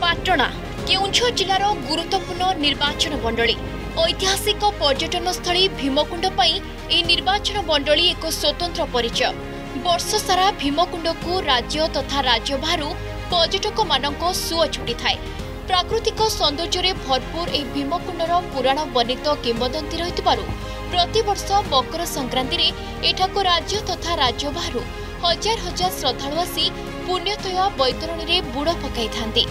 पाटणा केउंझर जिलार गुरुत्वपूर्ण निर्वाचन मंडली ऐतिहासिक पर्यटन स्थली भीमकुंड ए निर्वाचन मंडली एक स्वतंत्र परिचय। वर्ष सारा भीमकुंड को राज्य तथा राज्य बाहर पर्यटक मानक सुओ छुटी थाए। प्राकृतिक सौंदर्य भरपूर ए भीमकुंडर पुराण बर्णित किंवदंती रहितबारु प्रतिवर्ष मकर संक्रांति रे एठाको राज्य तथा राज्य बाहर हजार हजार श्रद्धालु आसी पुण्यतया बैतरणी रे बुड़ पकाई थांती।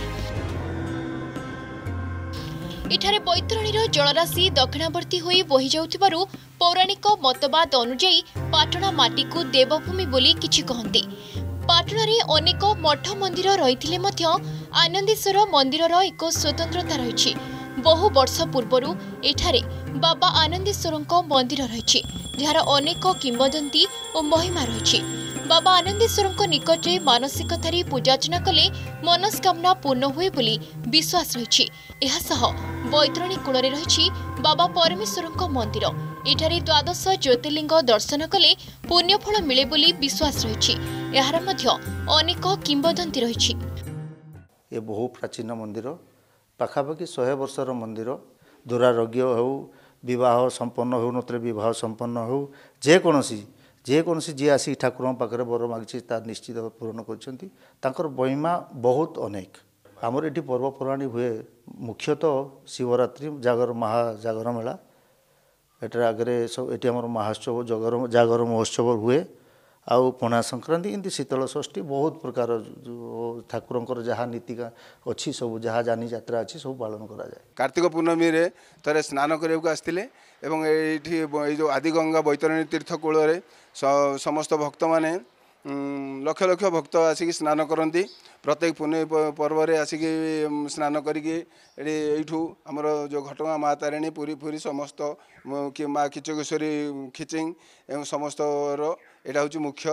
इठारे बैतरणीर जलराशि दक्षिणावर्ती होई बही जाउथिबारु पौराणिक मतवाद अनुଯାयी पाटणा माटी को देवभूमि बोली किछि कहंती। पाटणारे अनेक मठ मंदिर रहिथिले मध्य आनंदेश्वर मंदिरर एक स्वतंत्रता रहिछि। बहु वर्ष पूर्वरु एठारे बाबा आनंदेश्वरଙ୍କ मंदिर रहिछि, जहार अनेक किंवदंती और महिमा रहिछि। बाबा आनंदेश्वरଙ୍କ निकटरे मानसिकतारी पूजार्चना कले मनस्कामना पूर्ण हुए बोली विश्वास रहिछि। एहासह बैतरणी कूଳରେ रहिछि बाबा परमेश्वरଙ୍କ मंदिर। एठारे द्वादश ज्योतिर्लिंग दर्शन कले पुण्यफल मिले बोली विश्वास रहिछि। एहार मध्य अनेक किंवदंती रहिछि। ये बहु प्राचीन मंदिर, पाखापाखि 100 वर्षर मंदिर। दुरारोग्य हो, विवाह संपन्न हो नतले विवाह संपन्न हो, जेकोसी जी आसी ठाकुर पाखे बर मागिछि तार निश्चित पूरण कर महिमा बहुत अनेक। आमर ये पर्वपर्वाणी हुए मुख्यतः शिवरात्रि, जागर महाजागर मेला, एटार आगे ये आम महोत्सव जागर महोत्सव हुए। आउ पणा संक्रांति इनती शीतल षष्ठी बहुत प्रकार ठाकुर जहाँ नीतिका अच्छी सब जहाँ जानी यात्रा अच्छी सब पालन करा जाए। कार्तिक पूर्णमी रे थरे स्नान करने आसते एवं ये जो आदिगंगा बैतरणी तीर्थ कूल समस्त भक्त माने लक्ष लक्ष भक्त आसिक स्नान करती। प्रत्येक पुण्य पर्व आसिक स्नान करूँ आमर जो घटगाँ माँ तारिणी पुरी पुरी समस्त कि माँ किचकेश्वरी खिचिंग एवं समस्त यहाँ हूँ मुख्य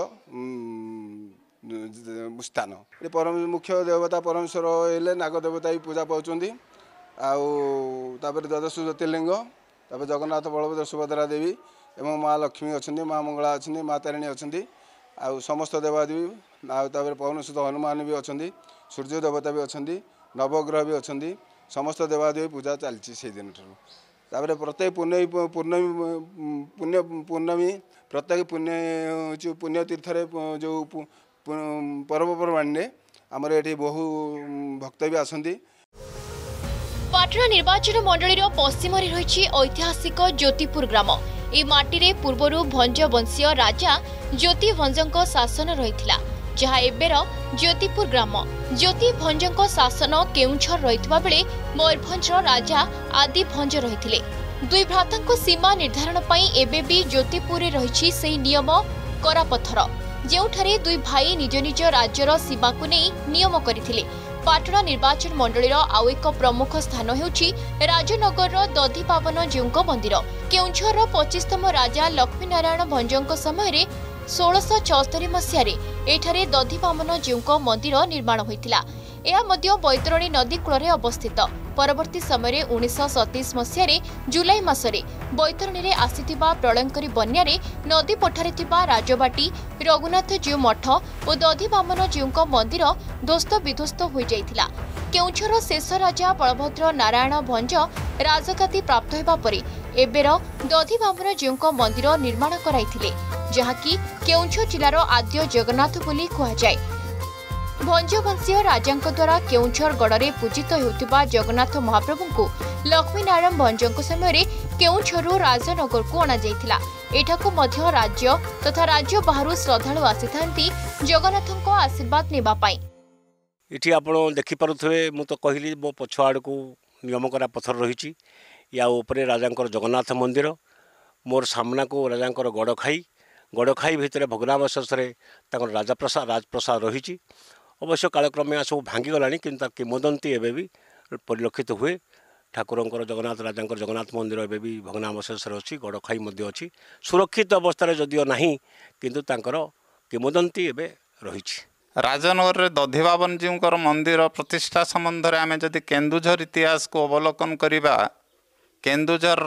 स्थान। मुख्य देवता परमेश्वर हेले नागदेवता भी पूजा पाँच। आउे द्वादश ज्योतिर्लिंग, जगन्नाथ बलभद्र सुभद्रा देवी एवं माँ लक्ष्मी अच्छा, माँ मंगला अच्छा, माँ तारिणी अच्छा, आउ समस्त देवादेवी आउे पवन सुत हनुमान भी अच्छा, सूर्य देवता भी अच्छा, नवग्रह भी अच्छा, समस्त देवादेवी पूजा चलती से दिन ठार। प्रत्येक पूर्णमी प्रत्येक पुण्य तीर्थ जो पर्वपर्वाणी आमर ये बहु भक्त भी आसती। पाटणा निर्वाचन मंडलीर पश्चिम रही ऐतिहासिक ज्योतिपुर ग्राम। ए माटी रे पूर्वरु भंज वंशीय राजा ज्योति भंजଙ୍କ शासन रहिथिला, जहा एबेर ज्योतिपुर ग्राम। ज्योति भंजଙ୍କ शासन केउंझर रहितबा बेले मयूरभंजर राजा आदि भंज रहिथिले। दुई भ्रातांको सीमा निर्धारण पई एबे भी ज्योतिपुर रे रहिछि सेही नियम करापथर, जेउठारे दुई भाई निज निज राज्यर सीमा को नै नियम करिथिले। पाटणा निर्वाचन मंडलीर आउ एक प्रमुख स्थान हेउछि राजनगर दधिपावन जीउଙ୍କ मंदिर। केउंझर 25तम राजा लक्ष्मीनारायण भंजଙ୍କ समय 1676 मसीह एठारे दधिपावन जीउଙ୍କ मंदिर निर्माण होइतिला। यह मध्य बैतरणी नदी कूल अवस्थित। परवर्ती समय 1927 मसीह जुलाई मासरे बैतरणी रे आसीथिबा प्रलयंकरी बन्यारे नदी पठारे थिबा राजबाटी, रघुनाथ जीव मठ और दधिवामन जीउଙ୍କ मंदिर ध्वस्त विध्वस्त हो जाइथिला। केउंझर शेष राजा बलभद्र नारायण भंज राजगादी प्राप्त हेबा परे एबेर दधिवामन जीउଙ୍କ मंदिर निर्माण कराइथिले, जहाँकि केउंझर जिलार आद्य जगन्नाथ बोली कहुए। भंजवंशीय राजांक द्वारा केउंझर गड़े पूजित होउथिबा जगन्नाथ महाप्रभु को लक्ष्मीनारायण भंजଙ୍କ समय केउंझरु राजनगर को अणा जाइथिला। एठाकु मध्य राज्य तथा राज्य बाहरु श्रद्धालु आसिथांती जगन्नाथଙ୍କ आशीर्वाद नेबा पाई। इठी आपण देखि पारुथबे मु तो कहली मो पछआड़ को नियम करा पत्थर रहिछि। या ऊपर राजांकर जगन्नाथ मंदिर, मोर सामना को राजांकर गड़खाई भितर भग्नावशेष राजप्रसाद रही। अवश्य कालक्रमे सब भांगीगला कि किंवदंती एवं भी परिलक्षित हुए। ठाकुर जगन्नाथ राजांकर जगन्नाथ मंदिर एवं भी भग्नावशेष अच्छी, गड़खाई अच्छी, सुरक्षित अवस्था जदिओ नहीं किंतु तांकर किंवदंती एवं रही। राजनगर रे दधिवावन जीउଙ୍କର मंदिर प्रतिष्ठा संबंध में आम जदि केन्दुझर इतिहास को अवलोकन करिबा, केन्दुझर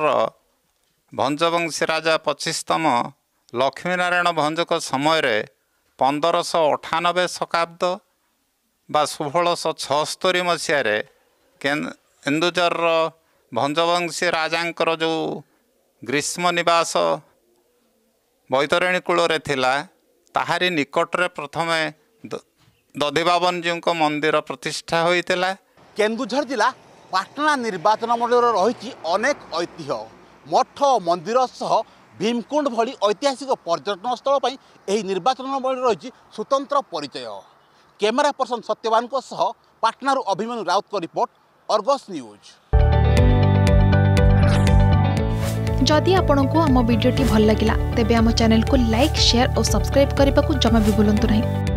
भंजवंशी राजा 25तम लक्ष्मीनारायण भंजक समय 1598 शताब्द ବା 1676 ମସିହାରେ କେନ୍ଦୁଝରର ଭଞ୍ଜବଂଶୀ ରାଜାଙ୍କର ଯେଉଁ ଗ୍ରୀଷ୍ମ ନିବାସ ବୈତରଣୀ କୂଳରେ ଥିଲା ତାହାରି ନିକଟରେ ପ୍ରଥମେ ଦଧିବାବନଜୀଙ୍କ ମନ୍ଦିର ପ୍ରତିଷ୍ଠା ହୋଇଥିଲା। କେନ୍ଦୁଝର ଜିଲ୍ଲା ପାଟଣା ନିର୍ବାଚନ ମଣ୍ଡଳୀରେ ରହିଛି ଅନେକ ଐତିହ୍ୟ ମଠ ମନ୍ଦିର ସହ ଭୀମକୁଣ୍ଡ ଭଳି ଐତିହାସିକ ପର୍ଯ୍ୟଟନ ସ୍ଥଳ ପାଇଁ ଏହି ନିର୍ବାଚନ ମଣ୍ଡଳୀ ରହିଛି ସ୍ୱତନ୍ତ୍ର ପରିଚୟ। କ୍ୟାମେରା ପର୍ସନ ସତ୍ୟବାନଙ୍କ ସହ ପାଟଣାରୁ ଅଭିମନ୍ୟୁ ରାଉତଙ୍କ ରିପୋର୍ଟ, ଅର୍ଗସ୍ ନ୍ୟୁଜ୍। जदि आपंक आम भिडी भल लगा तेब आम चैनल को लाइक शेयर और सब्सक्राइब करने को जमा भी भूलु नहीं।